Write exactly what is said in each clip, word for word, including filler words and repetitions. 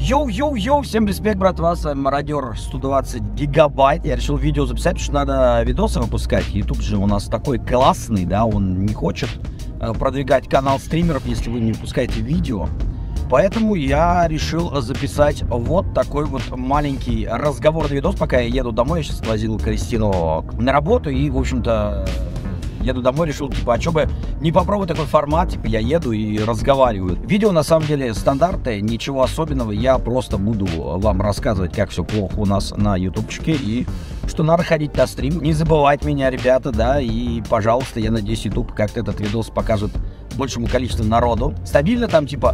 Йоу-йоу-йоу, всем респект, братва, с вами мародер сто двадцать гигабайт. Я решил видео записать, потому что надо видосы выпускать. YouTube же у нас такой классный, да, он не хочет продвигать канал стримеров, если вы не выпускаете видео. Поэтому я решил записать вот такой вот маленький разговорный видос, пока я еду домой. Я сейчас возил Кристину на работу и, в общем-то, еду домой, решил, типа, а что бы не попробовать такой формат, типа, я еду и разговариваю. Видео, на самом деле, стандартное, ничего особенного, я просто буду вам рассказывать, как все плохо у нас на ютубчике и что надо ходить на стрим. Не забывать меня, ребята, да, и, пожалуйста, я надеюсь, YouTube как-то этот видос покажет большему количеству народу. Стабильно там, типа,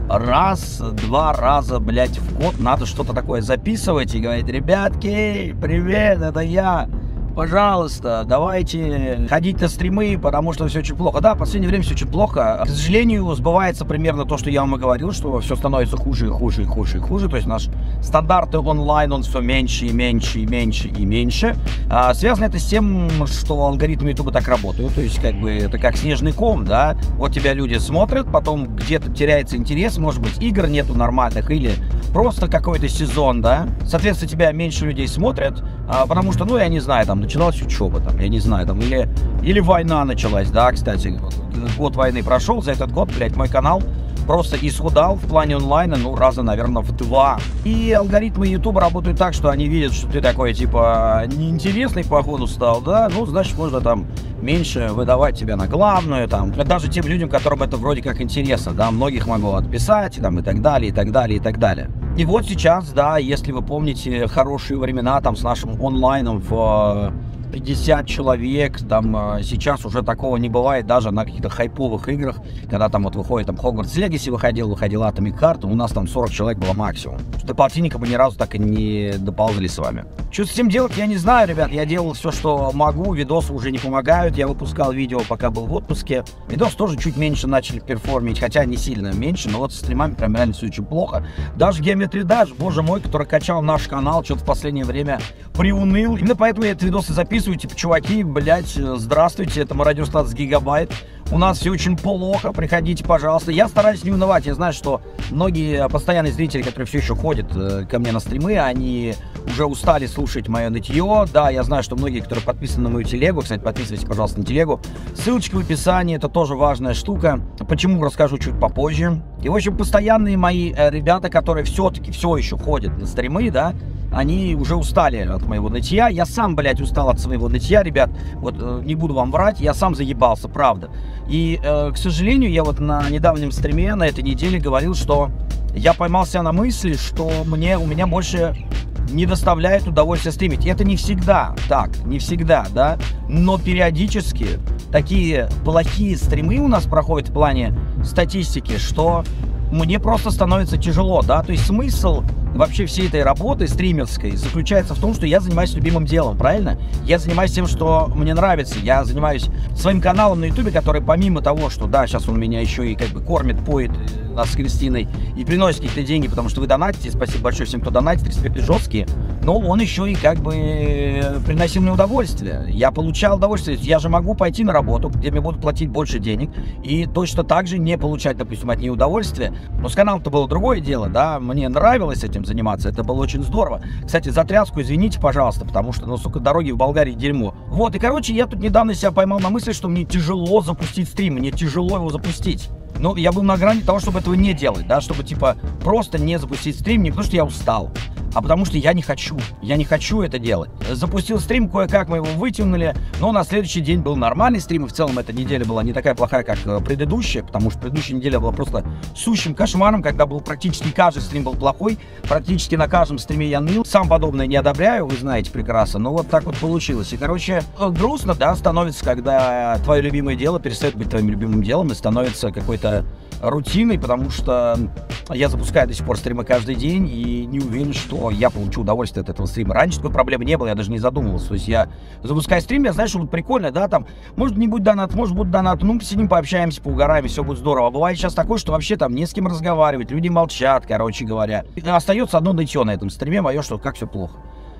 раз-два раза, блядь, в год надо что-то такое записывать и говорить: ребятки, привет, это я. Пожалуйста, давайте ходить на стримы, потому что все очень плохо. Да, в последнее время все очень плохо. К сожалению, сбывается примерно то, что я вам и говорил, что все становится хуже и хуже и хуже и хуже. То есть наш стандартный онлайн, он все меньше и меньше и меньше и меньше. А, связано это с тем, что алгоритмы YouTube так работают. То есть, как бы, это как снежный ком, да. Вот тебя люди смотрят, потом где-то теряется интерес, может быть, игр нету нормальных или просто какой-то сезон, да. Соответственно, тебя меньше людей смотрят, а, потому что, ну, я не знаю, там, начиналась учеба, там, я не знаю, там, или, или война началась, да, кстати, год войны прошел, за этот год, блядь, мой канал просто исхудал в плане онлайна, ну, раза, наверное, в два. И алгоритмы YouTube работают так, что они видят, что ты такой, типа, неинтересный, походу, стал, да, ну, значит, можно там меньше выдавать тебя на главную, там, даже тем людям, которым это вроде как интересно, да, многих могу отписать, там, и так далее, и так далее, и так далее. И вот сейчас, да, если вы помните хорошие времена, там, с нашим онлайном в пятьдесят человек, там, сейчас уже такого не бывает даже на каких-то хайповых играх, когда там вот выходит, там, Hogwarts Legacy выходил, выходил Atomic Heart, у нас там сорок человек было максимум. До полтинника мы ни разу так и не доползли с вами. Что с этим делать, я не знаю, ребят, я делал все, что могу, видосы уже не помогают, я выпускал видео, пока был в отпуске. Видосы тоже чуть меньше начали перформить, хотя не сильно меньше, но вот с стримами прям реально все очень плохо. Даже Geometry Dash, боже мой, который качал наш канал, что-то в последнее время приуныл. Именно поэтому я эти видосы записываю. Типа, чуваки, блядь, здравствуйте, это мародер сто двадцать гигабайт. У нас все очень плохо, приходите, пожалуйста. Я стараюсь не унывать, я знаю, что многие постоянные зрители, которые все еще ходят э, ко мне на стримы, они уже устали слушать мое нытье. Да, я знаю, что многие, которые подписаны на мою телегу, кстати, подписывайтесь, пожалуйста, на телегу. Ссылочка в описании, это тоже важная штука. Почему, расскажу чуть попозже. И, в общем, постоянные мои э, ребята, которые все-таки все еще ходят на стримы, да, они уже устали от моего нытья. Я сам, блядь, устал от своего нытья, ребят. Вот, э, не буду вам врать, я сам заебался, правда. И, э, к сожалению, я вот на недавнем стриме, на этой неделе говорил, что я поймал себя на мысли, что мне, у меня больше не доставляет удовольствия стримить. И это не всегда так, не всегда, да. Но периодически такие плохие стримы у нас проходят в плане статистики, что мне просто становится тяжело, да. То есть смысл вообще всей этой работы стримерской заключается в том, что я занимаюсь любимым делом, правильно? Я занимаюсь тем, что мне нравится. Я занимаюсь своим каналом на ютубе, который помимо того, что, да, сейчас он меня еще и как бы кормит, поет нас с Кристиной и приносит какие-то деньги, потому что вы донатите, спасибо большое всем, кто донатит, респекты жесткие, но он еще и как бы приносил мне удовольствие. Я получал удовольствие, я же могу пойти на работу, где мне будут платить больше денег, и точно так же не получать, допустим, от нее удовольствие. Но с каналом-то было другое дело, да, мне нравилось этим заниматься, это было очень здорово. Кстати, за тряску извините, пожалуйста, потому что, ну, сука, дороги в Болгарии дерьмо. Вот, и, короче, я тут недавно себя поймал на мысли, что мне тяжело запустить стрим, мне тяжело его запустить. Ну, я был на грани того, чтобы этого не делать, да, чтобы, типа, просто не запустить стрим, не потому что я устал, а потому что я не хочу, я не хочу это делать. Запустил стрим, кое-как мы его вытянули, но на следующий день был нормальный стрим, и в целом эта неделя была не такая плохая, как предыдущая, потому что предыдущая неделя была просто сущим кошмаром, когда был практически каждый стрим был плохой, практически на каждом стриме я ныл. Сам подобное не одобряю, вы знаете прекрасно, но вот так вот получилось. И, короче, грустно, да, становится, когда твое любимое дело перестает быть твоим любимым делом и становится какой-то рутиной, потому что я запускаю до сих пор стримы каждый день и не уверен, что я получу удовольствие от этого стрима. Раньше такой проблемы не было, я даже не задумывался. То есть я запускаю стрим, я знаю, что будет прикольно, да, там, может не будет донат, может будет донат, ну, посидим, пообщаемся, поугараем, и все будет здорово. А бывает сейчас такое, что вообще там не с кем разговаривать, люди молчат, короче говоря. И остается одно нытье на этом стриме мое, что как все плохо.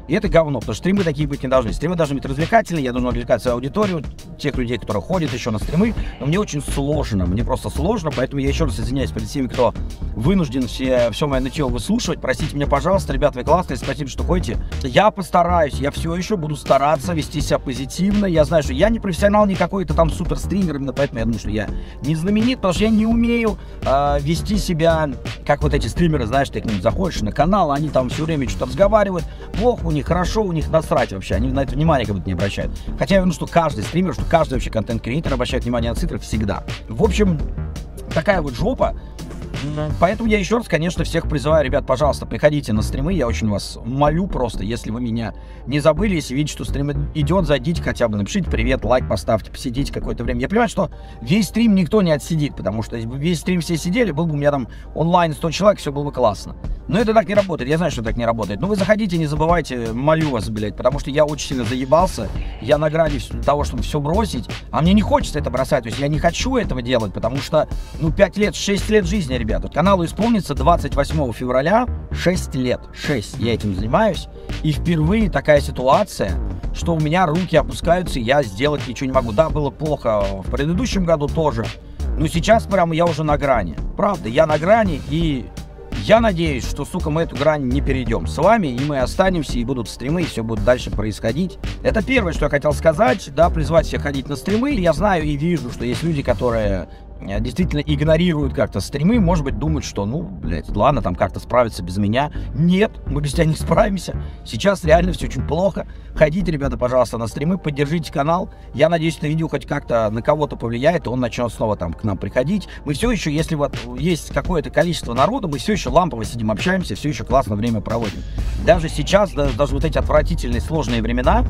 И это говно, потому что стримы такие быть не должны. Стримы должны быть развлекательные, я должен развлекать свою аудиторию, тех людей, которые ходят еще на стримы. Но мне очень сложно, мне просто сложно, поэтому я еще раз извиняюсь перед теми, кто вынужден все, все мое нытье выслушивать. Простите меня, пожалуйста, ребята, вы классные, спасибо, что ходите. Я постараюсь, я все еще буду стараться вести себя позитивно. Я знаю, что я не профессионал, не какой-то там супер стример, именно поэтому я думаю, что я не знаменит, потому что я не умею э, вести себя, как вот эти стримеры, знаешь, ты к ним заходишь на канал, они там все время что-то разговаривают, плохо у них, хорошо у них, насрать вообще, они на это внимание как будто не обращают. Хотя я уверен, что каждый стример, что каждый вообще контент-креатор обращает внимание на цифры всегда. В общем, такая вот жопа. Поэтому я еще раз, конечно, всех призываю, ребят, пожалуйста, приходите на стримы, я очень вас молю просто, если вы меня не забыли, если видите, что стрим идет, зайдите хотя бы, напишите привет, лайк поставьте, посидите какое-то время. Я понимаю, что весь стрим никто не отсидит, потому что если бы весь стрим все сидели, был бы у меня там онлайн сто человек, все было бы классно. Но это так не работает, я знаю, что так не работает. Но вы заходите, не забывайте, молю вас, блядь, потому что я очень сильно заебался, я на грани того, чтобы все бросить, а мне не хочется это бросать, то есть я не хочу этого делать, потому что, ну, пять лет, шесть лет жизни, ребят. Вот каналу исполнится двадцать восьмого февраля, шесть лет, шесть я этим занимаюсь, и впервые такая ситуация, что у меня руки опускаются, и я сделать ничего не могу. Да, было плохо в предыдущем году тоже, но сейчас прямо я уже на грани. Правда, я на грани, и я надеюсь, что, сука, мы эту грань не перейдем с вами, и мы останемся, и будут стримы, и все будет дальше происходить. Это первое, что я хотел сказать, да, призвать всех ходить на стримы. Я знаю и вижу, что есть люди, которые действительно игнорируют как-то стримы, может быть, думают, что, ну, блядь, ладно, там как-то справиться без меня. Нет, мы без тебя не справимся. Сейчас реально все очень плохо. Ходите, ребята, пожалуйста, на стримы, поддержите канал. Я надеюсь, это видео хоть как-то на кого-то повлияет, и он начнет снова там к нам приходить. Мы все еще, если вот есть какое-то количество народа, мы все еще лампово сидим, общаемся, все еще классно время проводим. Даже сейчас, даже вот эти отвратительные, сложные времена,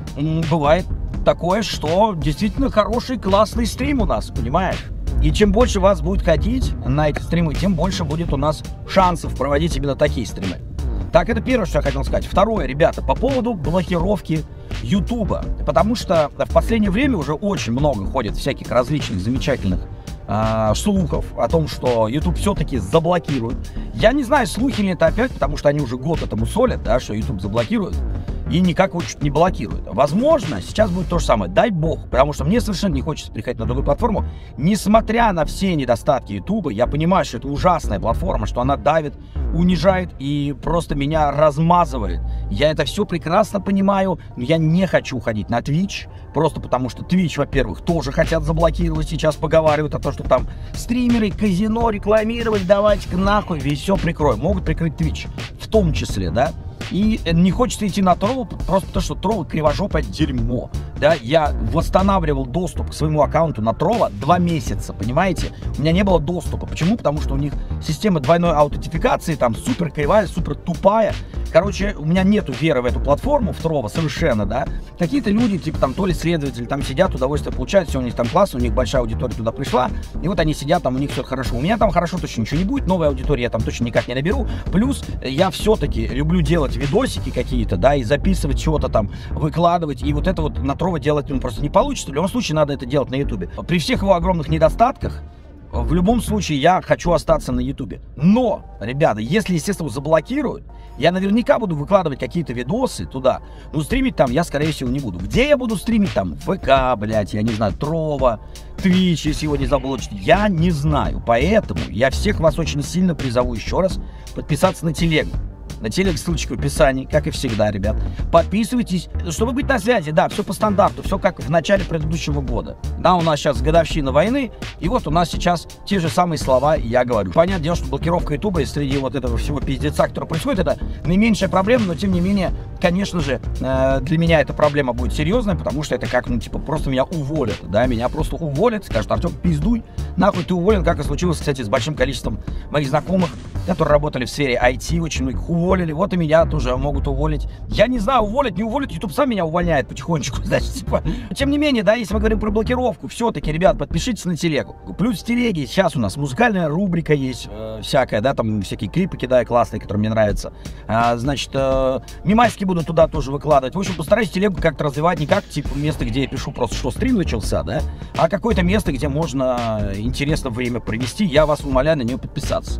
бывает такое, что действительно хороший, классный стрим у нас, понимаешь? И чем больше вас будет ходить на эти стримы, тем больше будет у нас шансов проводить именно такие стримы. Так, это первое, что я хотел сказать. Второе, ребята, по поводу блокировки Ютуба. Потому что в последнее время уже очень много ходит всяких различных замечательных э, слухов о том, что YouTube все-таки заблокирует. Я не знаю, слухи ли это опять, потому что они уже год этому солят, да, что YouTube заблокирует. И никак его чуть не блокируют. Возможно, сейчас будет то же самое. Дай бог. Потому что мне совершенно не хочется переходить на другую платформу. Несмотря на все недостатки Ютуба, я понимаю, что это ужасная платформа, что она давит, унижает и просто меня размазывает. Я это все прекрасно понимаю, но я не хочу ходить на Twitch. Просто потому что Twitch, во-первых, тоже хотят заблокировать. Сейчас поговаривают о том, что там стримеры, казино рекламировать, давайте-ка нахуй, весь все прикроем. Могут прикрыть Twitch. В том числе, да. И не хочется идти на тролл, просто потому что тролл кривожопое дерьмо. Да, я восстанавливал доступ к своему аккаунту на тролла два месяца, понимаете? У меня не было доступа. Почему? Потому что у них система двойной аутентификации там супер кривая, супер тупая. Короче, у меня нету веры в эту платформу, в тролла совершенно, да. Какие-то люди, типа там то ли следователи, там сидят, удовольствие получают, все у них там классно, у них большая аудитория туда пришла, и вот они сидят, там у них все хорошо. У меня там хорошо точно ничего не будет, новой аудитории я там точно никак не наберу. Плюс я все-таки люблю делать видосики какие-то, да, и записывать чего-то там, выкладывать, и вот это вот на тролла делать ну, просто не получится. В любом случае надо это делать на ютубе. При всех его огромных недостатках, в любом случае я хочу остаться на ютубе. Но, ребята, если, естественно, заблокируют, я наверняка буду выкладывать какие-то видосы туда, но стримить там я, скорее всего, не буду. Где я буду стримить там? ВК, блядь, я не знаю, Трова, Twitch, если его не заблочить, я не знаю. Поэтому я всех вас очень сильно призову еще раз подписаться на телегу. На телег ссылочка в описании, как и всегда, ребят. Подписывайтесь, чтобы быть на связи. Да, все по стандарту, все как в начале предыдущего года. Да, у нас сейчас годовщина войны, и вот у нас сейчас те же самые слова я говорю. Понятное дело, что блокировка ютуба и среди вот этого всего пиздеца, который происходит, это наименьшая проблема, но тем не менее, конечно же, для меня эта проблема будет серьезная, потому что это как, ну, типа, просто меня уволят, да, меня просто уволят, скажут: Артем, пиздуй, нахуй ты уволен, как и случилось, кстати, с большим количеством моих знакомых, которые работали в сфере ай ти, очень многих уволили, вот и меня тоже могут уволить. Я не знаю, уволить, не уволить, YouTube сам меня увольняет потихонечку, значит, типа. Тем не менее, да, если мы говорим про блокировку, все-таки, ребят, подпишитесь на телегу. Плюс в телеге сейчас у нас музыкальная рубрика есть, э, всякая, да, там всякие клипы кидаю классные, которые мне нравятся. А, значит, э, мемасики буду туда тоже выкладывать. В общем, постараюсь телегу как-то развивать, не как, типа, место, где я пишу просто, что стрим начался, да, а какое-то место, где можно интересно время провести. Я вас умоляю на нее подписаться.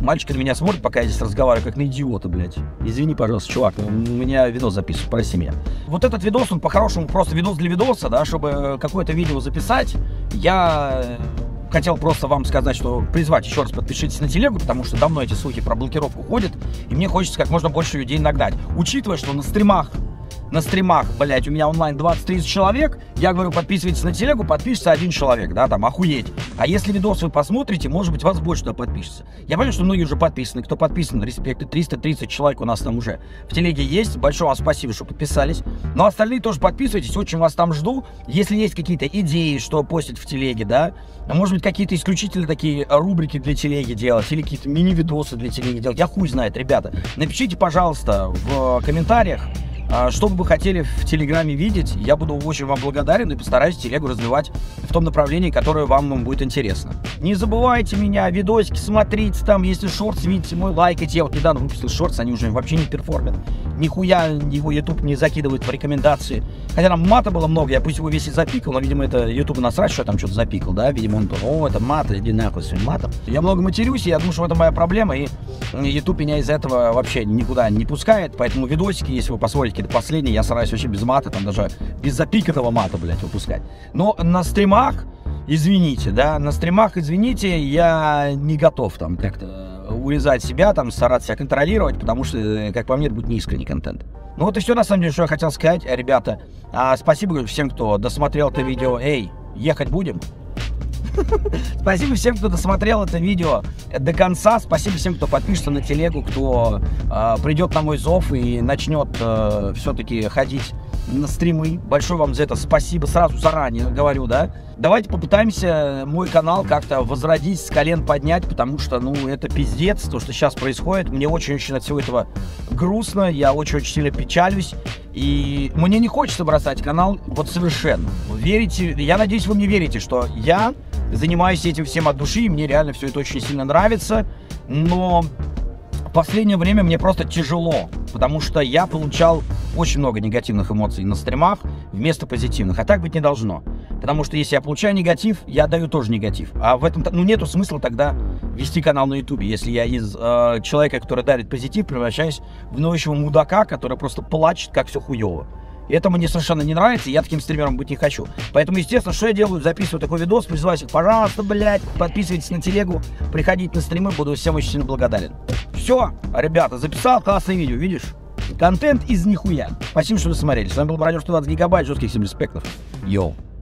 Мальчик на меня смотрит, пока я здесь разговариваю, как на идиота, блядь. Извини, пожалуйста, чувак, у меня видос записываю, прости меня. Вот этот видос, он по-хорошему просто видос для видоса, да, чтобы какое-то видео записать. Я хотел просто вам сказать, что призвать еще раз подпишитесь на телегу, потому что давно эти слухи про блокировку ходят, и мне хочется как можно больше людей нагнать. Учитывая, что на стримах На стримах, блять, у меня онлайн двадцать-тридцать человек, я говорю, подписывайтесь на телегу, подпишется один человек, да, там, охуеть. А если видос вы посмотрите, может быть, вас больше туда подпишется. Я понимаю, что многие уже подписаны, кто подписан, респект, триста тридцать человек у нас там уже в телеге есть, большое вам спасибо, что подписались. Но остальные тоже подписывайтесь, очень вас там жду. Если есть какие-то идеи, что постить в телеге, да, может быть, какие-то исключительно такие рубрики для телеги делать, или какие-то мини-видосы для телеги делать, я хуй знает, ребята. Напишите, пожалуйста, в комментариях, что бы вы хотели в Телеграме видеть. Я буду очень вам благодарен и постараюсь телегу развивать в том направлении, которое вам будет интересно. Не забывайте меня, видосики смотрите, там, если шортс видите, мой лайкайте. Я вот недавно выпустил шортс, они уже вообще не перформят. Нихуя его YouTube не закидывает в рекомендации. Хотя там мата было много, я пусть его весь и запикал, но, видимо, это YouTube насрать, что я там что-то запикал, да. Видимо, он, о, это мат, иди нахуй с своим матом. Я много матерюсь, и я думаю, что это моя проблема, и YouTube меня из этого вообще никуда не пускает, поэтому видосики, если вы посмотрите какие-то последние, я стараюсь вообще без мата, там даже без запиканного мата, блядь, выпускать. Но на стримах, извините, да, на стримах, извините, я не готов там как-то урезать себя, там, стараться себя контролировать, потому что, как по мне, это будет неискренний контент. Ну вот и все, на самом деле, что я хотел сказать, ребята. А, спасибо всем, кто досмотрел это видео. Эй, ехать будем? Спасибо всем, кто досмотрел это видео до конца. Спасибо всем, кто подпишется на телегу, кто э, придет на мой зов и начнет э, все-таки ходить на стримы. Большое вам за это спасибо. Сразу заранее говорю, да. Давайте попытаемся мой канал как-то возродить, с колен поднять, потому что, ну, это пиздец, то, что сейчас происходит. Мне очень-очень от всего этого грустно, я очень-очень сильно печалюсь. И мне не хочется бросать канал, вот совершенно. Верите, я надеюсь, вы мне верите, что я занимаюсь этим всем от души, и мне реально все это очень сильно нравится. Но в последнее время мне просто тяжело, потому что я получал очень много негативных эмоций на стримах вместо позитивных, а так быть не должно. Потому что если я получаю негатив, я даю тоже негатив. А в этом, ну, нету смысла тогда вести канал на ютубе, если я из э, человека, который дарит позитив, превращаюсь в ноющего мудака, который просто плачет, как все хуево. И это мне совершенно не нравится, и я таким стримером быть не хочу. Поэтому, естественно, что я делаю? Записываю такой видос, призываю всех, пожалуйста, блядь, подписывайтесь на телегу, приходите на стримы, буду всем очень сильно благодарен. Все, ребята, записал классное видео, видишь? Контент из нихуя. Спасибо, что вы смотрели. С вами был Бродер сто двадцать гигабайт, жестких всем респектов. Йоу.